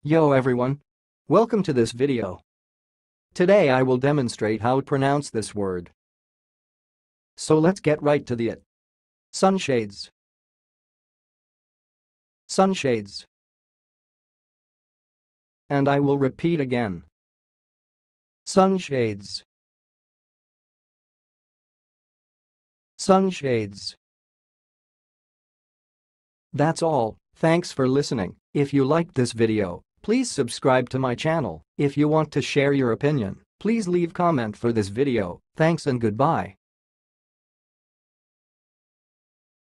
Yo everyone! Welcome to this video. Today I will demonstrate how to pronounce this word. So let's get right to it. Sunshades. Sunshades. And I will repeat again. Sunshades. Sunshades. That's all. Thanks for listening. If you liked this video, please subscribe to my channel. If you want to share your opinion, please leave comment for this video. Thanks and goodbye.